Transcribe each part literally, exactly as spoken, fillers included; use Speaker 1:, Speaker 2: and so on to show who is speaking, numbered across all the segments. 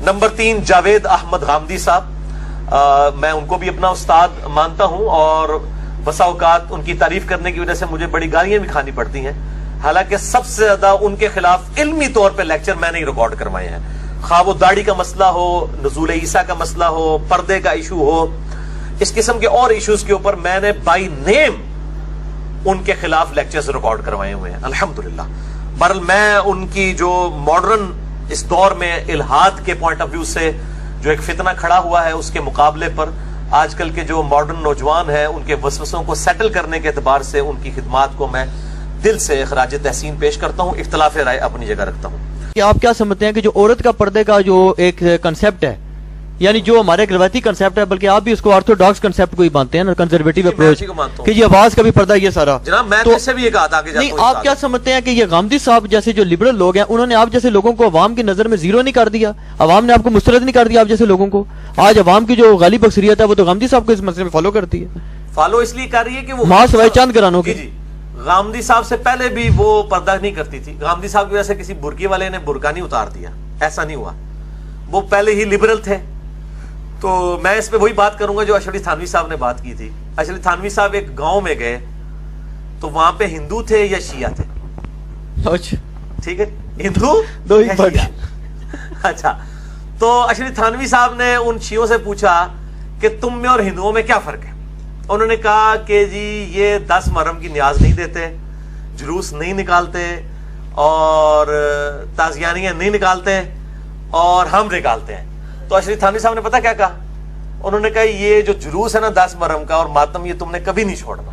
Speaker 1: Number تین جاوید احمد غامدی صاحب، میں ان کو بھی اپنا استاد مانتا ہوں اور بسا اوقات ان کی تعریف کرنے کی وجہ سے مجھے بڑی گالیاں بھی کھانی پڑتی ہیں، حالانکہ سب سے زیادہ ان کے خلاف علمی طور پہ لیکچر میں نے ریکارڈ کروائے ہیں، خواہ وہ داڑھی کا مسئلہ ہو، نزول عیسیٰ کا مسئلہ ہو، پردے کا ایشو ہو، اس قسم کے اور ایشوز کے اوپر میں نے بائی نیم ان کے خلاف لیکچرز ریکارڈ کروائے ہوئے ہیں الحمدللہ۔ بہرحال میں ان کی جو ماڈرن اس دور میں الہاد کے پوائنٹ آف ویو سے جو ایک فتنہ کھڑا ہوا ہے اس کے مقابلے پر آج کل کے جو ماڈرن نوجوان ہیں ان کے وسوسوں کو سیٹل کرنے کے اعتبار سے ان کی خدمات کو میں دل سے خراج تحسین پیش کرتا ہوں، اختلاف رائے اپنی جگہ رکھتا ہوں۔
Speaker 2: کہ آپ کیا سمجھتے ہیں کہ جو عورت کا پردے کا جو ایک کنسیپٹ ہے، یعنی جو ہمارے ایک روایتی کنسیپٹ ہے، بلکہ آپ بھی اس کو آرتھوڈاکس کنسیپٹ کو ہی مانتے ہیں نا، کنزرویٹو اپروچ، کہ یہ آواز کا بھی پردہ یہ سارا
Speaker 1: جناب میں تو اس سے بھی یہ کہا تھا کہ
Speaker 2: نہیں، آپ کیا سمجھتے ہیں کہ یہ غامدی صاحب جیسے جو لبرل لوگ ہیں انہوں نے آپ جیسے لوگوں کو عوام کی نظر میں زیرو نہیں کر دیا، عوام نے آپ کو مسترد نہیں کر دیا آپ جیسے لوگوں کو؟ آج عوام کی جو غالب اکثریت ہے وہ تو غامدی صاحب کو اس مسئلے میں فالو کرتی ہے،
Speaker 1: فالو اس لیے کر رہی ہے کہ وہ
Speaker 2: ماں سوائے چاند گرانوں کی۔
Speaker 1: جی غامدی صاحب سے پہلے بھی وہ پردہ نہیں کرتی تھی، غامدی صاحب کی وجہ سے کسی برقی والے نے برقع نہیں اتار دیا، ایسا نہیں ہوا، وہ پہلے ہی لبرل تھے۔ تو میں اس پہ وہی بات کروں گا جو اشرف تھانوی صاحب نے بات کی تھی۔ اشرف تھانوی صاحب ایک گاؤں میں گئے تو وہاں پہ ہندو تھے یا شیعہ تھے؟ ٹھیک ہے، ہندو
Speaker 2: دو ہی
Speaker 1: یا شیعہ۔ اچھا، تو اشرف تھانوی صاحب نے ان شیعوں سے پوچھا کہ تم میں اور ہندوؤں میں کیا فرق ہے؟ انہوں نے کہا کہ جی یہ دس محرم کی نیاز نہیں دیتے، جلوس نہیں نکالتے اور تازیانیاں نہیں نکالتے اور ہم نکالتے ہیں۔ تو اشرف تھانوی صاحب نے پتا کیا کہا؟ انہوں نے کہا یہ جو جلوس ہے نا دس محرم کا اور ماتم، یہ تم نے کبھی نہیں چھوڑنا،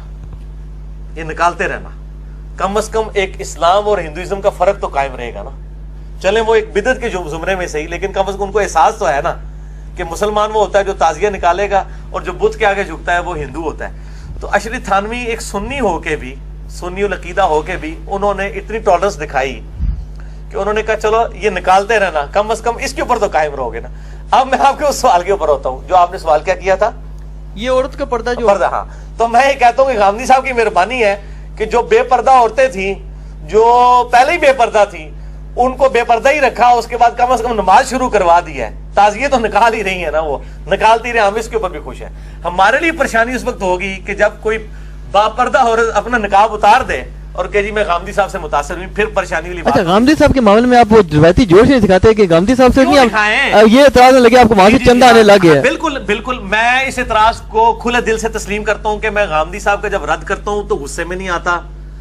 Speaker 1: یہ نکالتے رہنا، کم از کم ایک اسلام اور ہندوازم کا فرق تو قائم رہے گا نا، چلیں وہ ایک بدعت کے زمرے میں صحیح، لیکن کم از کم ان کو احساس تو ہے نا کہ مسلمان وہ ہوتا ہے جو تعزیہ نکالے گا اور جو بت کے آگے جھکتا ہے وہ ہندو ہوتا ہے۔ تو اشرف تھانوی ایک سنی ہو کے بھی، سنی العقیدہ ہو کے بھی انہوں نے اتنی ٹالرنس دکھائی کہ انہوں نے کہا چلو یہ نکالتے رہنا، کم از کم اس کے اوپر تو قائم رہو گے نا۔ اب میں آپ کے اس سوال کے اوپر ہوتا ہوں جو آپ نے سوال کیا کیا تھا،
Speaker 2: یہ عورت کا پردہ جو
Speaker 1: پردہ، ہاں، تو میں یہ کہتا ہوں کہ غامدی صاحب کی مہربانی ہے کہ جو بے پردہ عورتیں تھیں، جو پہلے ہی بے پردہ تھیں، ان کو بے پردہ ہی رکھا، اس کے بعد کم از کم نماز شروع کروا دی ہے، تعزیے تو نکال ہی رہی ہے نا، وہ نکالتی رہے، ہم اس کے اوپر بھی خوش ہیں۔ ہمارے لیے پریشانی اس وقت ہوگی کہ جب کوئی با پردہ عورت اپنا نقاب اتار دے اور کہ جی میں غامدی صاحب سے متاثر ہوئی، پھر پریشانی والی بات۔
Speaker 2: اچھا، غامدی صاحب کے معاملے میں آپ وہ روایتی جوش نہیں دکھاتے کہ غامدی صاحب سے نہیں آپ یہ اعتراض نہ لگے آپ کو وہاں سے چندہ آنے لگے؟
Speaker 1: بالکل بالکل، میں اس اعتراض کو کھلے دل سے تسلیم کرتا ہوں کہ میں غامدی صاحب کا جب رد کرتا ہوں تو غصے میں نہیں آتا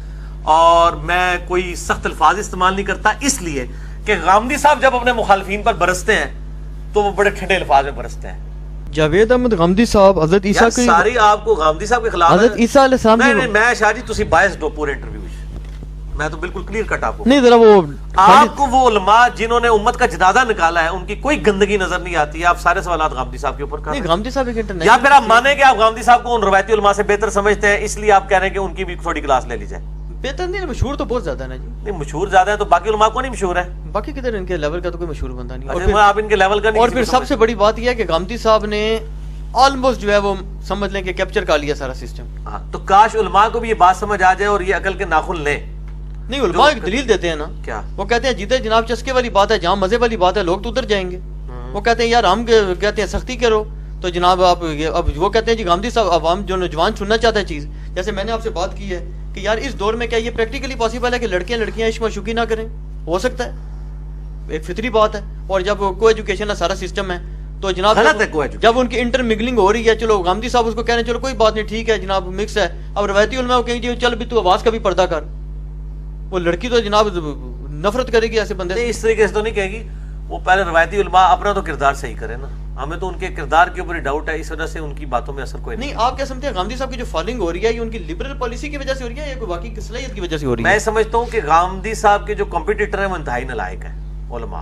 Speaker 1: اور میں کوئی سخت الفاظ استعمال نہیں کرتا، اس لیے کہ غامدی صاحب جب اپنے مخالفین پر برستے ہیں تو وہ بڑے ٹھنڈے الفاظ میں برستے ہیں۔
Speaker 2: جاوید احمد غامدی صاحب حضرت عیسیٰ کی
Speaker 1: ساری آپ کو غامدی صاحب کے خلاف
Speaker 2: حضرت عیسیٰ علیہ السلام
Speaker 1: نہیں نہیں میں شاہ جی تسی باعث دو پورے انٹرویو میں تو بالکل کلیئر کٹ آپ کو
Speaker 2: نہیں ذرا وہ
Speaker 1: آپ کو وہ علماء جنہوں نے امت کا جنازہ نکالا ہے ان کی کوئی گندگی نظر نہیں آتی ہے، آپ سارے سوالات غامدی صاحب کے اوپر کر رہے ہیں۔
Speaker 2: غامدی صاحب ایک انٹرنیشنل،
Speaker 1: یا پھر آپ مانیں کہ آپ غامدی صاحب کو ان روایتی علماء سے بہتر سمجھتے ہیں اس لیے آپ کہہ رہے ہیں کہ ان کی بھی تھوڑی کلاس لے لی جائے؟
Speaker 2: بہتر نہیں، مشہور تو بہت زیادہ ہے نا جی۔
Speaker 1: نہیں مشہور زیادہ ہے تو باقی علماء کو نہیں مشہور ہے؟
Speaker 2: باقی کدھر ان کے لیول کا تو کوئی مشہور بندہ نہیں،
Speaker 1: اور آپ ان کے لیول کا نہیں۔
Speaker 2: اور پھر سب سے بڑی بات یہ ہے کہ غامدی صاحب نے آلموسٹ جو ہے وہ سمجھ لیں کہ کیپچر کر لیا سارا سسٹم۔
Speaker 1: ہاں تو کاش علماء کو بھی یہ بات سمجھ آ جائے اور یہ عقل کے ناخن لیں۔
Speaker 2: نہیں، علماء ایک دلیل دیتے ہیں نا،
Speaker 1: کیا
Speaker 2: وہ کہتے ہیں جیتے جناب چسکے والی بات ہے، جہاں مزے والی بات ہے لوگ تو ادھر جائیں گے۔ وہ کہتے ہیں یار ہم کہتے ہیں سختی کرو تو جناب آپ اب وہ کہتے ہیں جی غامدی صاحب عوام جو نوجوان سننا چاہتا ہے چیز، جیسے میں نے آپ سے بات کی ہے کہ یار اس دور میں کیا یہ پریکٹیکلی پاسبل ہے کہ لڑکیاں لڑکیاں عشق معشوقی نہ کریں؟ ہو سکتا ہے، ایک فطری بات ہے۔ اور جب کو ایجوکیشن کا سارا سسٹم ہے تو جناب جب ان کی انٹر مگلنگ ہو رہی ہے، چلو غامدی صاحب اس کو کہہ رہے ہیں چلو کوئی بات نہیں ٹھیک ہے جناب مکس ہے، اب روایتی علماء کو کہیں جی چل بھی تو آواز کا بھی پردہ کر، وہ لڑکی تو جناب نفرت کرے گی ایسے بندے سے۔
Speaker 1: اس طریقے سے تو نہیں کہے گی، وہ پہلے روایتی علماء اپنا تو کردار صحیح کرے نا، ہمیں تو ان کے کردار کے اوپر ہی ڈاؤٹ ہے، اس وجہ سے ان کی باتوں میں اثر کوئی نہیں۔
Speaker 2: نہیں آپ کیا سمجھتے ہیں غامدی صاحب کی جو فالنگ ہو رہی ہے یہ ان کی لبرل پالیسی کی وجہ سے ہو رہی ہے یا کوئی واقعی صلاحیت کی وجہ سے ہو رہی ہے؟
Speaker 1: میں سمجھتا ہوں کہ غامدی صاحب کے جو کمپیٹیٹر ہیں وہ انتہائی نالائق ہیں علماء،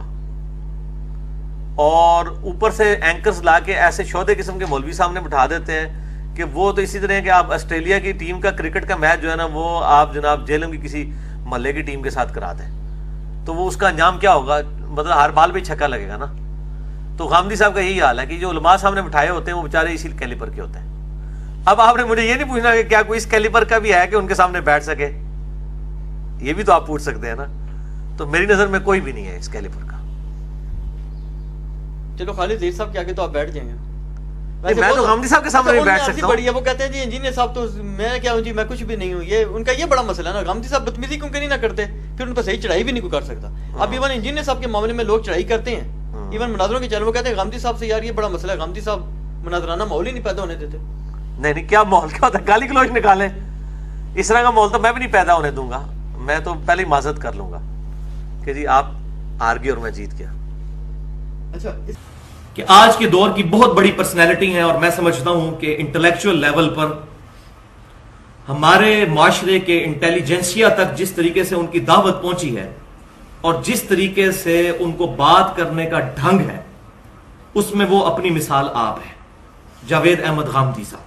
Speaker 1: اور اوپر سے اینکرز لا کے ایسے شودے قسم کے مولوی سامنے بٹھا دیتے ہیں کہ وہ تو اسی طرح ہے کہ آپ آسٹریلیا کی ٹیم کا کرکٹ کا میچ جو ہے نا وہ آپ جناب جیلم کی کسی محلے کی ٹیم کے ساتھ کرا دیں تو وہ اس کا انجام کیا ہوگا؟ مطلب ہر بال بھی چھکا لگے گا نا۔ تو غامدی صاحب کا یہی حال ہے کہ جو علماء سامنے بٹھائے ہوتے ہیں وہ بیچارے اسی کیلیبر کے ہوتے ہیں۔ اب آپ نے مجھے یہ نہیں پوچھنا کہ کیا کوئی اس کیلیبر کا بھی ہے کہ ان کے سامنے بیٹھ سکے، یہ بھی تو آپ پوچھ سکتے ہیں نا۔ تو میری نظر میں کوئی بھی نہیں ہے اس کیلیبر کا۔
Speaker 2: چلو خالد زید صاحب کے آگے تو آپ بیٹھ جائیں گے.
Speaker 1: میں تو غامدی صاحب کے سامنے بھی بیٹھ سکتا ہوں.
Speaker 2: وہ کہتے ہیں جی انجینئر صاحب تو میں کیا ہوں جی میں کچھ بھی نہیں ہوں. یہ ان کا یہ بڑا مسئلہ ہے نا. غامدی صاحب بدتمیزی کیوں کہ نہیں نہ کرتے, پھر ان پر صحیح چڑھائی بھی نہیں کوئی کر سکتا. اب ایون انجینئر صاحب کے معاملے میں لوگ چڑھائی کرتے ہیں, ایون مناظروں کے چینل وہ کہتے ہیں غامدی صاحب سے یار یہ بڑا مسئلہ ہے, غامدی صاحب مناظرانہ ماحول ہی نہیں پیدا ہونے دیتے.
Speaker 1: نہیں نہیں کیا ماحول کیا ہوتا ہے, گالی گلوچ نکالیں, اس طرح کا ماحول تو میں بھی نہیں پیدا ہونے دوں گا. میں تو پہلے ہی معذرت کر لوں گا کہ جی آپ ہار گئے اور میں جیت گیا.
Speaker 2: اچھا
Speaker 3: کہ آج کے دور کی بہت بڑی پرسنالٹی ہیں, اور میں سمجھتا ہوں کہ انٹلیکچوئل لیول پر ہمارے معاشرے کے انٹیلیجنسیا تک جس طریقے سے ان کی دعوت پہنچی ہے اور جس طریقے سے ان کو بات کرنے کا ڈھنگ ہے, اس میں وہ اپنی مثال آپ ہے, جاوید احمد غامدی صاحب.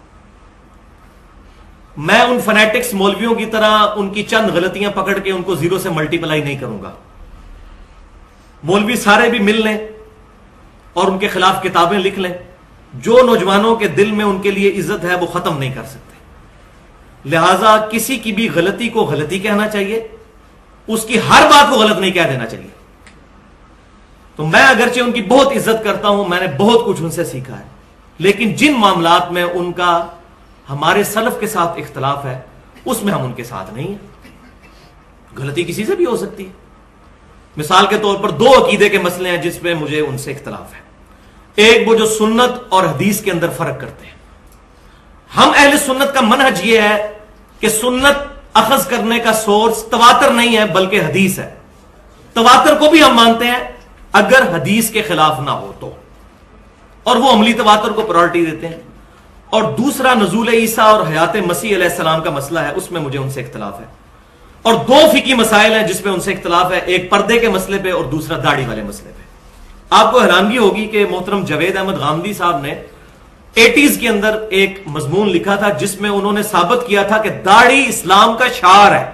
Speaker 3: میں ان فنیٹکس مولویوں کی طرح ان کی چند غلطیاں پکڑ کے ان کو زیرو سے ملٹی پلائی نہیں کروں گا. مولوی سارے بھی مل لیں اور ان کے خلاف کتابیں لکھ لیں, جو نوجوانوں کے دل میں ان کے لیے عزت ہے وہ ختم نہیں کر سکتے. لہذا کسی کی بھی غلطی کو غلطی کہنا چاہیے, اس کی ہر بات کو غلط نہیں کہہ دینا چاہیے. تو میں اگرچہ ان کی بہت عزت کرتا ہوں, میں نے بہت کچھ ان سے سیکھا ہے, لیکن جن معاملات میں ان کا ہمارے سلف کے ساتھ اختلاف ہے اس میں ہم ان کے ساتھ نہیں ہیں. غلطی کسی سے بھی ہو سکتی ہے. مثال کے طور پر دو عقیدے کے مسئلے ہیں جس میں مجھے ان سے اختلاف ہے. ایک وہ جو سنت اور حدیث کے اندر فرق کرتے ہیں. ہم اہل سنت کا منہج یہ ہے کہ سنت اخذ کرنے کا سورس تواتر نہیں ہے بلکہ حدیث ہے. تواتر کو بھی ہم مانتے ہیں اگر حدیث کے خلاف نہ ہو تو, اور وہ عملی تواتر کو پرائورٹی دیتے ہیں. اور دوسرا نزول عیسیٰ اور حیات مسیح علیہ السلام کا مسئلہ ہے, اس میں مجھے ان سے اختلاف ہے. اور دو فقہی مسائل ہیں جس پہ ان سے اختلاف ہے, ایک پردے کے مسئلے پہ اور دوسرا داڑھی والے مسئلے پہ. آپ کو حیرانگی ہوگی کہ محترم جاوید احمد غامدی صاحب نے ایٹیز کے اندر ایک مضمون لکھا تھا جس میں انہوں نے ثابت کیا تھا کہ داڑھی اسلام کا شعار ہے.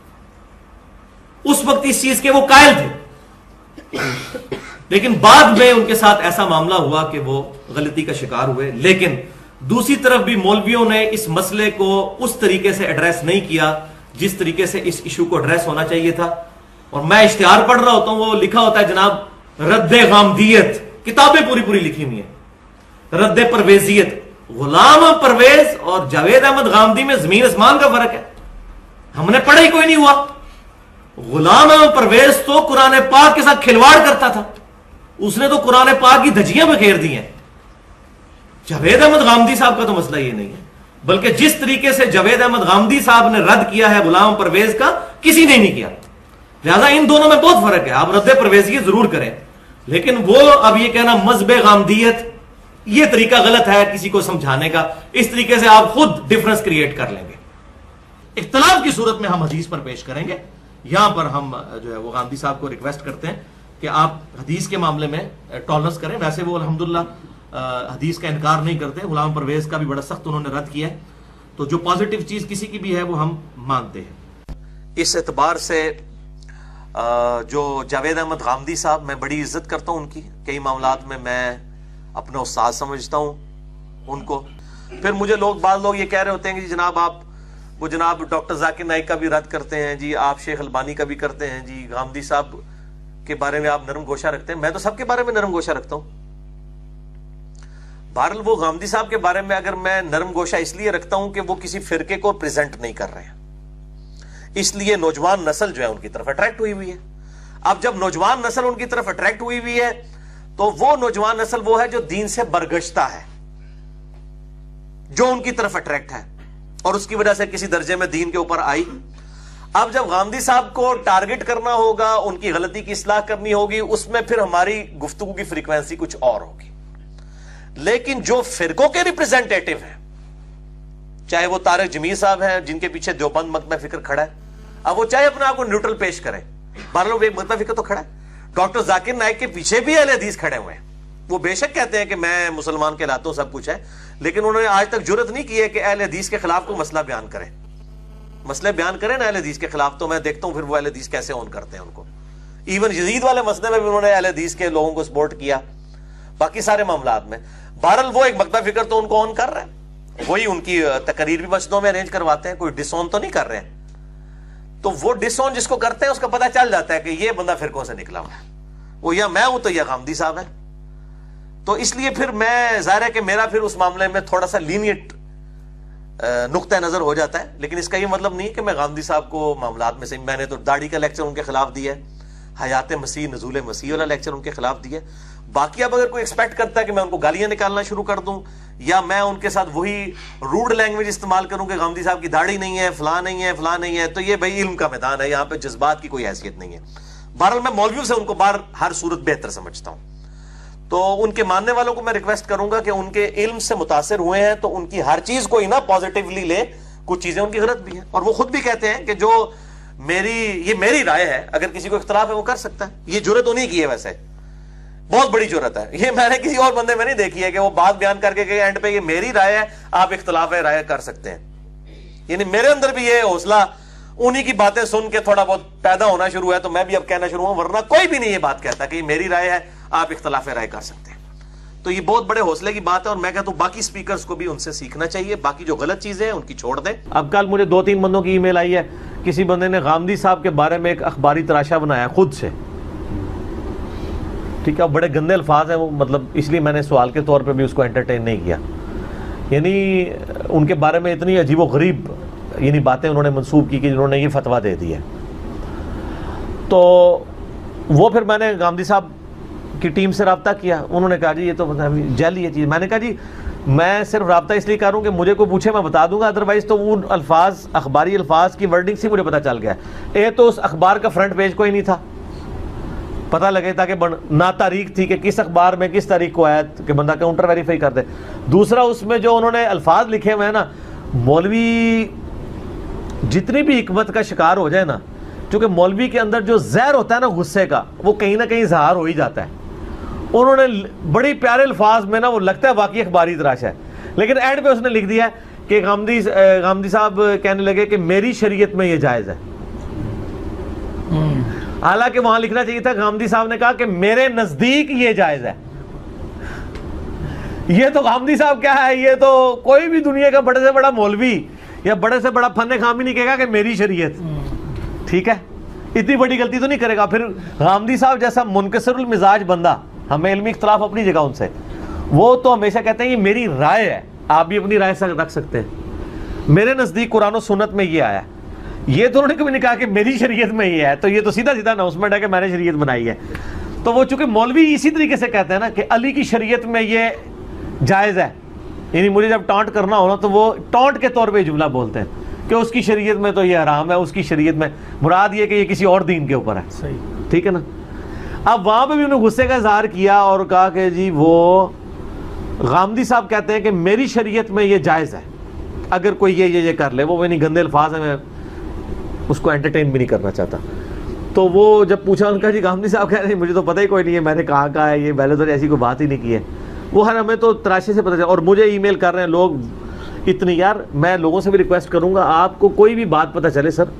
Speaker 3: اس وقت اس چیز کے وہ قائل تھے, لیکن بعد میں ان کے ساتھ ایسا معاملہ ہوا کہ وہ غلطی کا شکار ہوئے. لیکن دوسری طرف بھی مولویوں نے اس مسئلے کو اس طریقے سے ایڈریس نہیں کیا جس طریقے سے اس ایشو کو ایڈریس ہونا چاہیے تھا. اور میں اشتہار پڑھ رہا ہوتا ہوں, وہ لکھا ہوتا ہے جناب رد غامدیت, کتابیں پوری پوری لکھی ہوئی ہیں, رد پرویزیت. غلام پرویز اور جاوید احمد غامدی میں زمین آسمان کا فرق ہے. ہم نے پڑھا ہی کوئی نہیں ہوا. غلام احمد پرویز تو قرآن پاک کے ساتھ کھلواڑ کرتا تھا, اس نے تو قرآن پاک کی دھجیاں بکھیر دی ہیں. جاوید احمد غامدی صاحب کا تو مسئلہ یہ نہیں ہے, بلکہ جس طریقے سے جاوید احمد غامدی صاحب نے رد کیا ہے غلام پرویز کا, کسی نے نہیں کیا. لہذا ان دونوں میں بہت فرق ہے. آپ رد پرویزیت ضرور کریں, لیکن وہ اب یہ کہنا مذہب غامدیت, یہ طریقہ غلط ہے کسی کو سمجھانے کا. اس طریقے سے آپ خود ڈفرنس کریٹ کر لیں گے.
Speaker 4: اختلاف کی صورت میں ہم حدیث پر پیش کریں گے. یہاں پر ہم جو ہے وہ غامدی صاحب کو ریکویسٹ کرتے ہیں کہ آپ حدیث کے معاملے میں ٹالرنس کریں. ویسے وہ الحمدللہ حدیث کا انکار نہیں کرتے. غلام پرویز کا بھی بڑا سخت انہوں نے رد کیا ہے. تو جو پازیٹیو چیز کسی کی بھی ہے وہ ہم مانتے ہیں.
Speaker 1: اس اعتبار سے جو جاوید احمد غامدی صاحب, میں بڑی عزت کرتا ہوں ان کی. کئی معاملات میں میں اپنا استاد سمجھتا ہوں ان کو. پھر مجھے لوگ بعض لوگ یہ کہہ رہے ہوتے ہیں کہ جی جناب آپ وہ جناب ڈاکٹر ذاکر نائک کا بھی رد کرتے ہیں, جی آپ شیخ البانی کا بھی کرتے ہیں, جی غامدی صاحب کے بارے میں آپ نرم گوشہ رکھتے ہیں. میں تو سب کے بارے میں نرم گوشہ رکھتا ہوں. بہرحال وہ غامدی صاحب کے بارے میں اگر میں نرم گوشہ اس لیے رکھتا ہوں کہ وہ کسی فرقے کو پریزنٹ نہیں کر رہے ہیں, اس لیے نوجوان نسل جو ہے ان کی طرف اٹریکٹ ہوئی ہوئی ہے. اب جب نوجوان نسل ان کی طرف اٹریکٹ ہوئی ہوئی ہے تو وہ نوجوان نسل وہ ہے جو دین سے برگشتہ ہے, جو ان کی طرف اٹریکٹ ہے اور اس کی وجہ سے کسی درجے میں دین کے اوپر آئی. اب جب غامدی صاحب کو ٹارگٹ کرنا ہوگا, ان کی غلطی کی اصلاح کرنی ہوگی, اس میں پھر ہماری گفتگو کی فریکوینسی کچھ اور ہوگی. لیکن جو فرقوں کے ریپریزنٹیٹیو ہیں, چاہے وہ طارق جمیل صاحب ہیں جن کے پیچھے دیوبند مکتبہ فکر کھڑا ہے, اب وہ چاہے اپنے آپ کو نیوٹرل پیش کریں, بہرحال ایک مکتبہ فکر تو کھڑا ہے. ڈاکٹر ذاکر نائک کے پیچھے بھی اہل حدیث کھڑے ہوئے ہیں. وہ بے شک کہتے ہیں کہ میں مسلمان کہلاتا ہوں, سب کچھ ہے, لیکن انہوں نے آج تک جرت نہیں کی ہے کہ اہل حدیث کے خلاف کوئی مسئلہ بیان کریں. مسئلے بیان کریں نا اہل حدیث کے خلاف, تو میں دیکھتا ہوں پھر وہ اہل حدیث کیسے اون کرتے ہیں ان کو. ایون یزید والے مسئلے میں بھی انہوں نے اہل حدیث کے لوگوں کو سپورٹ کیا, باقی سارے معاملات میں. بہرحال وہ ایک مکتبہ فکر تو ان کو آن کر رہے ہیں, وہی ان کی تقریر بھی مسجدوں میں ارینج کرواتے ہیں, کوئی ڈس آن تو نہیں کر رہے ہیں. تو وہ ڈس آن جس کو کرتے ہیں اس کا پتہ چل جاتا ہے کہ یہ بندہ فرقوں سے نکلا ہوا ہے, وہ یا میں ہوں تو یا غامدی صاحب ہے. تو اس لیے پھر میں ظاہر ہے کہ میرا پھر اس معاملے میں تھوڑا سا لینیٹ نقطہ نظر ہو جاتا ہے، لیکن اس کا یہ مطلب نہیں کہ میں غامدی صاحب کو معاملات میں سے، میں نے تو داڑھی کا لیکچر ان کے خلاف دیا ہے، حیات مسیح نزول مسیح والا لیکچر ان کے خلاف دیا ہے. باقی اب اگر کوئی ایکسپیکٹ کرتا ہے کہ میں ان کو گالیاں نکالنا شروع کر دوں یا میں ان کے ساتھ وہی روڈ لینگویج استعمال کروں کہ غامدی صاحب کی داڑھی نہیں ہے، فلاں نہیں ہے، فلاں نہیں ہے، تو یہ بھائی علم کا میدان ہے، یہاں پہ جذبات کی کوئی حیثیت نہیں ہے. بہرحال میں مولویوں سے ان کو بار ہر صورت بہتر سمجھتا ہوں. تو ان کے ماننے والوں کو میں ریکویسٹ کروں گا کہ ان کے علم سے متاثر ہوئے ہیں تو ان کی ہر چیز کو ہی نا پازیٹیولی لے، کچھ چیزیں ان کی غلط بھی ہیں، اور وہ خود بھی کہتے ہیں کہ جو میری یہ میری رائے ہے، اگر کسی کو اختلاف ہے وہ کر سکتا ہے. یہ جرت انہیں کی ہے، ویسے بہت بڑی جرت ہے، یہ میں نے کسی اور بندے میں نہیں دیکھی ہے کہ وہ بات بیان کر کے کہ اینڈ پہ یہ میری رائے ہے، آپ اختلاف رائے کر سکتے ہیں. یعنی میرے اندر بھی یہ حوصلہ انہی کی باتیں سن کے تھوڑا بہت پیدا ہونا شروع ہے، تو میں بھی اب کہنا شروع ہوں، ورنہ کوئی بھی نہیں یہ بات کہتا کہ یہ میری رائے ہے، آپ اختلاف رائے کر سکتے ہیں. تو یہ بہت بڑے حوصلے کی بات ہے، اور میں کہتا ہوں باقی سپیکرز کو بھی ان سے سیکھنا چاہیے. باقی جو غلط چیزیں ہیں ان کی چھوڑ دیں.
Speaker 3: اب کل مجھے دو تین بندوں کی ای میل آئی ہے، کسی بندے نے غامدی صاحب کے بارے میں ایک اخباری تراشا بنایا خود سے، ٹھیک ہے، بڑے گندے الفاظ ہیں وہ، مطلب اس لیے میں نے سوال کے طور پہ بھی اس کو انٹرٹین نہیں کیا. یعنی ان کے بارے میں اتنی عجیب و غریب یعنی باتیں انہوں نے منسوب کی کہ جنہوں نے یہ فتویٰ دے دی ہے. تو وہ پھر میں نے غامدی صاحب کی ٹیم سے رابطہ کیا، انہوں نے کہا جی یہ تو جعلی یہ چیز. میں نے کہا جی میں صرف رابطہ اس لیے کروں کہ مجھے کوئی پوچھے میں بتا دوں گا، ادروائز تو وہ الفاظ اخباری الفاظ کی ورڈنگ سے مجھے پتہ چل گیا. ایک تو اس اخبار کا فرنٹ پیج کوئی نہیں تھا، پتہ لگے تھا کہ نہ تاریخ تھی کہ کس اخبار میں کس تاریخ کو آیا کہ بندہ کاؤنٹر ویریفائی کر دے. دوسرا اس میں جو انہوں نے الفاظ لکھے ہوئے ہیں نا، مولوی جتنی بھی حکمت کا شکار ہو جائے نا، چونکہ مولوی کے اندر جو زہر ہوتا ہے نا غصے کا، وہ کہیں نہ کہیں اظہار ہو ہی جاتا ہے. انہوں نے بڑی پیارے الفاظ میں نا، وہ لگتا ہے واقعی اخباری تراشا ہے، لیکن اینڈ پہ اس نے لکھ دیا کہ غامدی غامدی صاحب کہنے لگے کہ میری شریعت میں یہ جائز ہے. حالانکہ وہاں لکھنا چاہیے تھا غامدی صاحب نے کہا کہ میرے نزدیک یہ جائز ہے. یہ تو غامدی صاحب کیا ہے، یہ تو کوئی بھی دنیا کا بڑے سے بڑا مولوی یا بڑے سے بڑا فن خام ہی نہیں کہے گا کہ میری شریعت ٹھیک ہے. اتنی بڑی غلطی تو نہیں کرے گا. پھر غامدی صاحب جیسا منکسر المزاج بندہ، ہمیں علمی اختلاف اپنی جگہ ان سے، وہ تو ہمیشہ کہتے ہیں یہ میری رائے ہے، آپ بھی اپنی رائے سے رکھ سکتے ہیں، میرے نزدیک قرآن و سنت میں یہ آیا. یہ تو انہوں نے کبھی نہیں کہا کہ میری شریعت میں یہ ہے، تو یہ تو سیدھا سیدھا اناؤنسمنٹ ہے کہ میں نے شریعت بنائی ہے. تو وہ چونکہ مولوی اسی طریقے سے کہتے ہیں نا کہ علی کی شریعت میں یہ جائز ہے، یعنی مجھے جب ٹانٹ کرنا ہونا تو وہ ٹانٹ کے طور پہ جملہ بولتے ہیں کہ اس کی شریعت میں تو یہ حرام ہے، اس کی شریعت میں، مراد یہ کہ یہ کسی اور دین کے اوپر ہے. صحیح ٹھیک ہے نا. اب وہاں پہ بھی انہوں نے غصے کا اظہار کیا اور کہا کہ جی وہ غامدی صاحب کہتے ہیں کہ میری شریعت میں یہ جائز ہے، اگر کوئی یہ یہ یہ کر لے. وہ نہیں گندے الفاظ ہیں، میں اس کو انٹرٹین بھی نہیں کرنا چاہتا. تو وہ جب پوچھا ان کا جی غامدی صاحب کہہ رہے ہیں مجھے تو پتہ ہی کوئی نہیں ہے، میں نے کہاں کہا ہے، یہ پہلے تو ایسی کوئی بات ہی نہیں کی ہے. وہ ہر ہمیں تو تراشے سے پتہ چلا. اور مجھے ای میل کر رہے ہیں لوگ اتنی. یار میں لوگوں سے بھی ریکویسٹ کروں گا، آپ کو کوئی بھی بات پتہ چلے سر،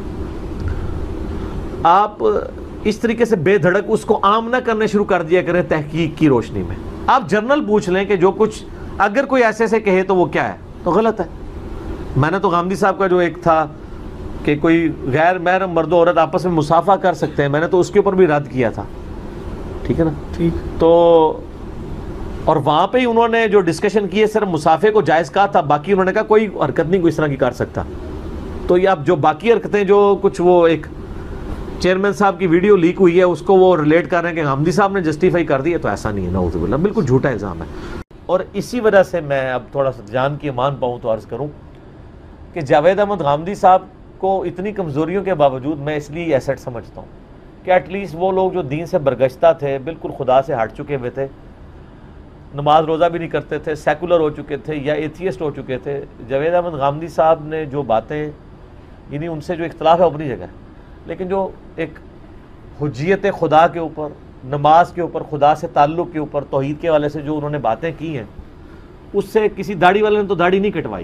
Speaker 3: آپ اس طریقے سے بے دھڑک اس کو عام نہ کرنے شروع کر دیا کریں تحقیق کی روشنی میں. آپ جرنل پوچھ لیں کہ جو کچھ اگر کوئی ایسے سے کہے تو وہ کیا ہے، تو غلط ہے. میں نے تو غامدی صاحب کا جو ایک تھا کہ کوئی غیر محرم مرد و عورت آپس میں مصافحہ کر سکتے ہیں، میں نے تو اس کے اوپر بھی رد کیا تھا. ٹھیک ہے نا. ٹھیک. تو اور وہاں پہ ہی انہوں نے جو ڈسکشن کی ہے صرف مسافے کو جائز کہا تھا، باقی انہوں نے کہا کوئی حرکت نہیں کوئی اس طرح کی کر سکتا. تو یہ اب جو باقی حرکتیں جو کچھ وہ ایک چیئرمین صاحب کی ویڈیو لیک ہوئی ہے اس کو وہ ریلیٹ کر رہے ہیں کہ غامدی صاحب نے جسٹیفائی کر دی ہے، تو ایسا نہیں ہے، نعوذ باللہ، بالکل جھوٹا الزام ہے. اور اسی وجہ سے میں اب تھوڑا سا جان کی امان پاؤں تو عرض کروں کہ جاوید احمد غامدی صاحب کو اتنی کمزوریوں کے باوجود میں اس لیے ایسٹ سمجھتا ہوں کہ ایٹ لیسٹ وہ لوگ جو دین سے برگشتہ تھے، بالکل خدا سے ہٹ چکے ہوئے تھے، نماز روزہ بھی نہیں کرتے تھے، سیکولر ہو چکے تھے یا ایتھیسٹ ہو چکے تھے، جاوید احمد غامدی صاحب نے جو باتیں، یعنی ان سے جو اختلاف ہے اپنی جگہ، لیکن جو ایک حجیت خدا کے اوپر، نماز کے اوپر، خدا سے تعلق کے اوپر، توحید کے والے سے جو انہوں نے باتیں کی ہیں، اس سے کسی داڑھی والے نے تو داڑھی نہیں کٹوائی،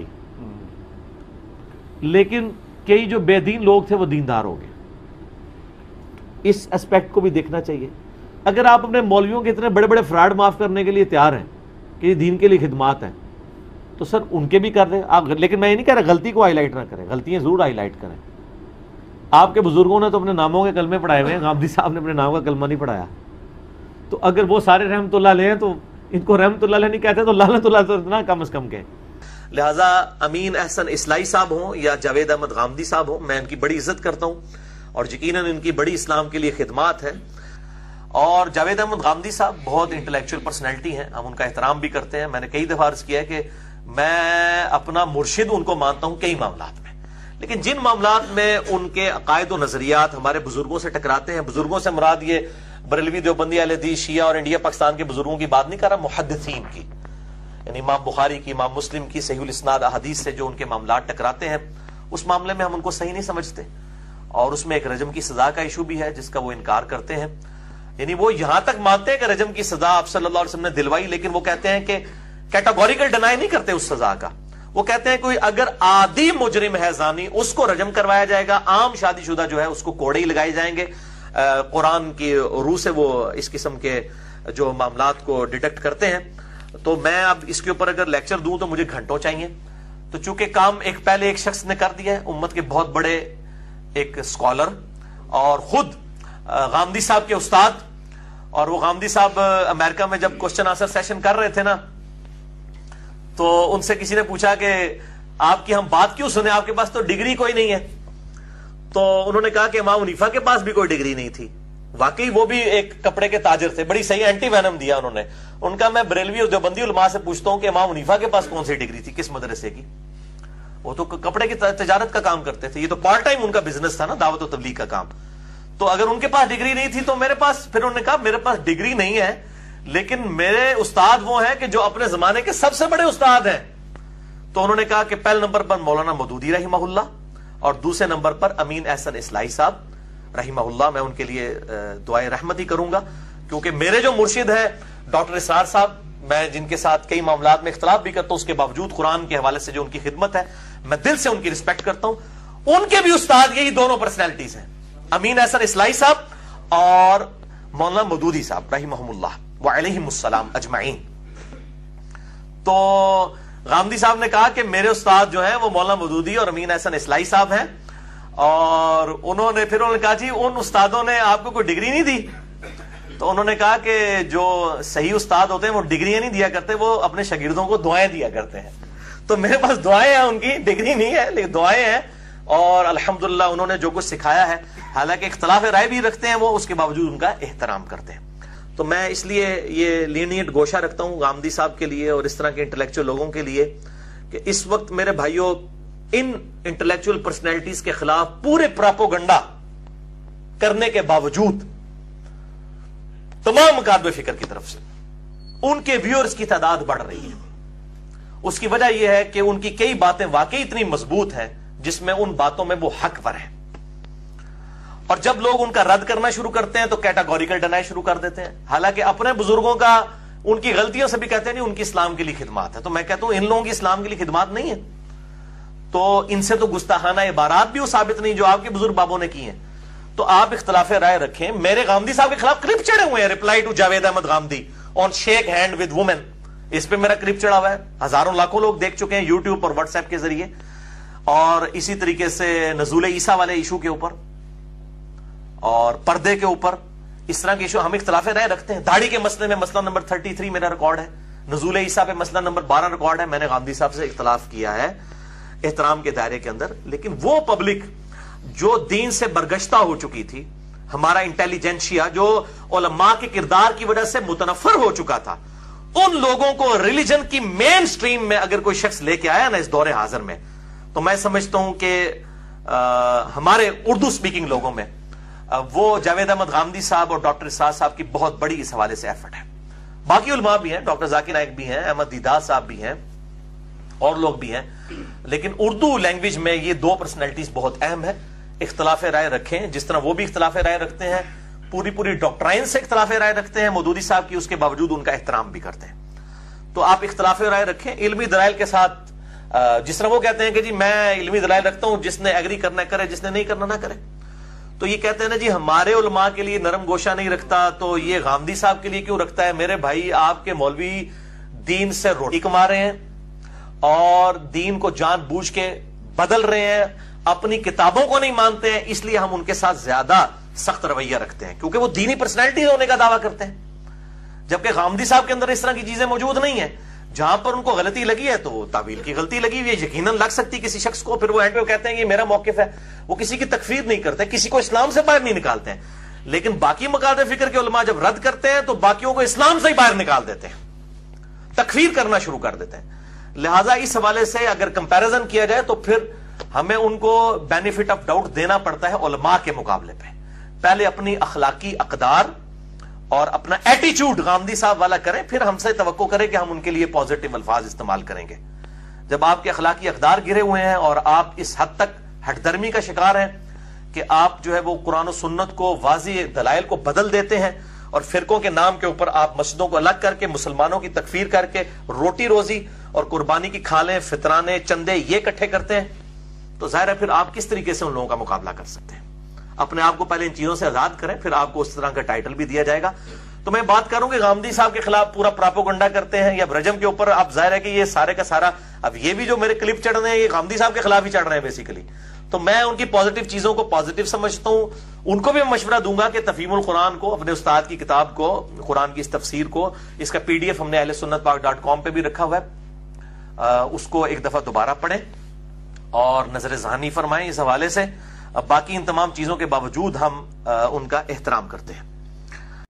Speaker 3: لیکن کئی جو بے دین لوگ تھے وہ دیندار ہو گئے. اس اسپیکٹ کو بھی دیکھنا چاہیے. اگر آپ اپنے مولویوں کے اتنے بڑے بڑے فراڈ معاف کرنے کے لیے تیار ہیں کہ یہ دین کے لیے خدمات ہیں، تو سر ان کے بھی کر دیں آپ. لیکن میں یہ نہیں کہہ رہا غلطی کو ہائی لائٹ نہ کریں، غلطیاں ضرور ہائی لائٹ کریں. آپ کے بزرگوں نے تو اپنے ناموں کے کلمے پڑھائے ہوئے ہیں، غامدی صاحب نے اپنے نام کا کلمہ نہیں پڑھایا. تو اگر وہ سارے رحمت اللہ علیہ ہیں تو ان کو رحمت اللہ علیہ نہیں کہتے تو لعنت اللہ تو نہ کم از کم کہیں.
Speaker 1: لہٰذا امین احسن اصلاحی صاحب ہوں یا جاوید احمد غامدی صاحب ہوں، میں ان کی بڑی عزت کرتا ہوں اور یقیناً ان کی بڑی اسلام کے لیے خدمات ہے. اور جاوید احمد غامدی صاحب بہت انٹلیکچوئل پرسنالٹی ہیں، ہم ان کا احترام بھی کرتے ہیں. میں نے کئی دفعہ عرض کیا ہے کہ میں اپنا مرشد ان کو مانتا ہوں کئی معاملات میں، لیکن جن معاملات میں ان کے عقائد و نظریات ہمارے بزرگوں سے ٹکراتے ہیں، بزرگوں سے مراد یہ بریلوی دیوبندی اہل حدیث شیعہ اور انڈیا پاکستان کے بزرگوں کی بات نہیں کر رہا، محدثین کی، یعنی امام بخاری کی، امام مسلم کی صحیح الاسناد احادیث سے جو ان کے معاملات ٹکراتے ہیں، اس معاملے میں ہم ان کو صحیح نہیں سمجھتے. اور اس میں ایک رجم کی سزا کا ایشو بھی ہے جس کا وہ انکار کرتے ہیں. یعنی وہ یہاں تک مانتے ہیں کہ رجم کی سزا آپ صلی اللہ علیہ وسلم نے دلوائی، لیکن وہ کہتے ہیں کہ کیٹاگوریکل ڈینائی نہیں کرتے اس سزا کا. وہ کہتے ہیں کوئی اگر عادی مجرم ہے زانی، اس کو رجم کروایا جائے گا، عام شادی شدہ جو ہے اس کو کوڑے ہی لگائے جائیں گے. قرآن کی روح سے وہ اس قسم کے جو معاملات کو ڈیٹیکٹ کرتے ہیں. تو میں اب اس کے اوپر اگر لیکچر دوں تو مجھے گھنٹوں چاہیے. تو چونکہ کام ایک پہلے ایک شخص نے کر دیا ہے، امت کے بہت بڑے ایک اسکالر اور خود غامدی صاحب کے استاد، اور وہ غامدی صاحب امریکہ میں جب کوسچن آنسر سیشن کر رہے تھے نا، تو ان سے کسی نے پوچھا کہ آپ کی ہم بات کیوں سنیں، آپ کے پاس تو ڈگری کوئی نہیں ہے. تو انہوں نے کہا کہ امام حنیفہ کے پاس بھی کوئی ڈگری نہیں تھی. واقعی وہ بھی ایک کپڑے کے تاجر تھے، بڑی صحیح اینٹی وینم دیا انہوں نے. ان کا میں بریلوی اور دیوبندی علماء سے پوچھتا ہوں کہ امام حنیفہ کے پاس کون سی ڈگری تھی، کس مدرسے کی؟ وہ تو کپڑے کی تجارت کا کام کرتے تھے، یہ تو پارٹ ٹائم ان کا بزنس تھا نا، دعوت و تبلیغ کا کام. تو اگر ان کے پاس ڈگری نہیں تھی تو میرے پاس، پھر انہوں نے کہا میرے پاس ڈگری نہیں ہے لیکن میرے استاد وہ ہیں کہ جو اپنے زمانے کے سب سے بڑے استاد ہیں. تو انہوں نے کہا کہ پہلے نمبر پر مولانا مودودی رحمہ اللہ اور دوسرے نمبر پر امین احسن اصلاحی صاحب رحمہ اللہ. میں ان کے لیے دعائے رحمت ہی کروں گا کیونکہ میرے جو مرشد ہیں ڈاکٹر اسرار صاحب، میں جن کے ساتھ کئی معاملات میں اختلاف بھی کرتا ہوں، اس کے باوجود قرآن کے حوالے سے جو ان کی خدمت ہے میں دل سے ان کی رسپیکٹ کرتا ہوں. ان کے بھی استاد یہی دونوں پرسنالٹیز ہیں، امین احسن اصلاحی صاحب اور مولانا مودودی صاحب رحمہم اللہ وعلیہم السلام اجمعین. تو غامدی صاحب نے کہا کہ میرے استاد جو ہیں وہ مولانا مودودی اور امین احسن اصلاحی صاحب ہیں. اور انہوں نے پھر انہوں نے کہا جی ان استادوں نے آپ کو کوئی ڈگری نہیں دی؟ تو انہوں نے کہا کہ جو صحیح استاد ہوتے ہیں وہ ڈگریاں نہیں دیا کرتے، وہ اپنے شاگردوں کو دعائیں دیا کرتے ہیں. تو میرے پاس دعائیں ہیں، ان کی ڈگری نہیں ہے لیکن دعائیں ہیں. اور الحمدللہ انہوں نے جو کچھ سکھایا ہے، حالانکہ اختلاف رائے بھی رکھتے ہیں وہ، اس کے باوجود ان کا احترام کرتے ہیں. تو میں اس لیے یہ لینیٹ گوشہ رکھتا ہوں غامدی صاحب کے لیے اور اس طرح کے انٹلیکچوئل لوگوں کے لیے کہ اس وقت میرے بھائیوں ان انٹلیکچوئل پرسنالٹیز کے خلاف پورے پراپوگنڈا کرنے کے باوجود تمام مکاتب فکر کی طرف سے ان کے ویورز کی تعداد بڑھ رہی ہے. اس کی وجہ یہ ہے کہ ان کی کئی باتیں واقعی اتنی مضبوط ہیں جس میں ان باتوں میں وہ حق پر ہیں. اور جب لوگ ان کا رد کرنا شروع کرتے ہیں تو کیٹاگوریکل ڈینائی شروع کر دیتے ہیں، حالانکہ اپنے بزرگوں کا ان کی غلطیوں سے بھی کہتے ہیں نہیں ان کی اسلام کے لیے خدمات ہے. تو میں کہتا ہوں ان لوگوں کی اسلام کے لیے خدمات نہیں ہے تو ان سے تو گستاخانہ عبارات بھی وہ ثابت نہیں جو آپ کے بزرگ بابوں نے کی ہیں. تو آپ اختلاف رائے رکھیں. میرے غامدی صاحب کے خلاف کلپ چڑھے ہوئے ہیں، reply to Javed Ahmad Ghamidi on shake hand with woman, اس پہ میرا کلپ چڑھا ہوا ہے، ہزاروں لاکھوں لوگ دیکھ چکے ہیں یوٹیوب اور واٹس ایپ کے ذریعے. اور اسی طریقے سے نزول عیسیٰ والے ایشو کے اوپر اور پردے کے اوپر اس طرح کے ایشو ہم اختلاف رائے رکھتے ہیں. داڑھی کے مسئلے میں مسئلہ نمبر تینتیس میرا ریکارڈ ہے، نزول عیسیٰ پہ مسئلہ نمبر بارہ ریکارڈ ہے. میں نے غامدی صاحب سے اختلاف کیا ہے احترام کے دائرے کے اندر، لیکن وہ پبلک جو دین سے برگشتہ ہو چکی تھی، ہمارا انٹیلیجنشیا جو علماء کے کردار کی وجہ سے متنفر ہو چکا تھا، ان لوگوں کو ریلیجن کی مین سٹریم میں اگر کوئی شخص لے کے آیا نا اس دور حاضر میں، تو میں سمجھتا ہوں کہ ہمارے اردو سپیکنگ لوگوں میں وہ جاوید احمد غامدی صاحب اور ڈاکٹر اسرار صاحب کی بہت بڑی اس حوالے سے ایفرٹ ہے. باقی علماء بھی ہیں، ڈاکٹر ذاکر نائک بھی ہیں، احمد دیدار صاحب بھی ہیں، اور لوگ بھی ہیں، لیکن اردو لینگویج میں یہ دو پرسنالٹیز بہت اہم ہے. اختلاف رائے رکھیں جس طرح وہ بھی اختلاف رائے رکھتے ہیں، پوری پوری ڈاکٹرائن سے اختلاف رائے رکھتے ہیں مودودی صاحب کی، اس کے باوجود ان کا احترام بھی کرتے ہیں. تو آپ اختلاف رائے رکھیں علمی دلائل کے ساتھ. جس طرح وہ کہتے ہیں کہ جی میں علمی دلائل رکھتا ہوں، جس نے ایگری کرنا کرے، جس نے نہیں کرنا نہ کرے. تو یہ کہتے ہیں نا جی ہمارے علماء کے لیے نرم گوشہ نہیں رکھتا تو یہ غامدی صاحب کے لیے کیوں رکھتا ہے؟ میرے بھائی آپ کے مولوی دین سے روٹی کما رہے ہیں اور دین کو جان بوجھ کے بدل رہے ہیں، اپنی کتابوں کو نہیں مانتے ہیں، اس لیے ہم ان کے ساتھ زیادہ سخت رویہ رکھتے ہیں کیونکہ وہ دینی پرسنالٹی ہونے کا دعویٰ کرتے ہیں. جبکہ غامدی صاحب کے اندر اس طرح کی چیزیں موجود نہیں ہیں. جہاں پر ان کو غلطی لگی ہے تو تعویل کی غلطی لگی ہوئی ہے, یقیناً لگ سکتی کسی شخص کو, پھر وہ اینڈ پہ کہتے ہیں یہ میرا موقف ہے. وہ کسی کی تکفیر نہیں کرتے, کسی کو اسلام سے باہر نہیں نکالتے ہیں, لیکن باقی مقاصد فکر کے علماء جب رد کرتے ہیں تو باقیوں کو اسلام سے ہی باہر نکال دیتے ہیں, تکفیر کرنا شروع کر دیتے ہیں. لہٰذا اس حوالے سے اگر کمپیرزن کیا جائے تو پھر ہمیں ان کو بینیفٹ آف ڈاؤٹ دینا پڑتا ہے علماء کے مقابلے پہ. پہلے اپنی اخلاقی اقدار اور اپنا ایٹیچیوڈ غامدی صاحب والا کریں, پھر ہم سے توقع کریں کہ ہم ان کے لیے پازیٹو الفاظ استعمال کریں گے. جب آپ کے اخلاقی اقدار گرے ہوئے ہیں اور آپ اس حد تک ہٹ درمی کا شکار ہیں کہ آپ جو ہے وہ قرآن و سنت کو, واضح دلائل کو بدل دیتے ہیں اور فرقوں کے نام کے اوپر آپ مسجدوں کو الگ کر کے مسلمانوں کی تکفیر کر کے روٹی روزی اور قربانی کی کھالیں, فطرانے, چندے یہ اکٹھے کرتے ہیں, تو ظاہر ہے پھر آپ کس طریقے سے ان لوگوں کا مقابلہ کر سکتے ہیں. اپنے آپ کو پہلے ان چیزوں سے آزاد کریں, پھر آپ کو اس طرح کا ٹائٹل بھی دیا جائے گا. تو میں بات کروں کہ غامدی صاحب کے خلاف پورا پراپوگنڈا کرتے ہیں یا رجم کے اوپر, اب ظاہر ہے کہ یہ سارے کا سارا, اب یہ بھی جو میرے کلپ چڑھ رہے ہیں یہ غامدی صاحب کے خلاف ہی چڑھ رہے ہیں بیسیکلی. تو میں ان کی پازیٹیو چیزوں کو پازیٹیو سمجھتا ہوں. ان کو بھی میں مشورہ دوں گا کہ تفہیم القرآن کو, اپنے استاد کی کتاب کو, قرآن کی اس تفسیر کو, اس کا پی ڈی ایف ہم نے اہل سنت پاک ڈاٹ کام پہ بھی رکھا ہوا ہے, اس کو ایک دفعہ دوبارہ پڑھیں اور نظر ذہانی فرمائیں اس حوالے سے. اب باقی ان تمام چیزوں کے باوجود ہم ان کا احترام کرتے ہیں.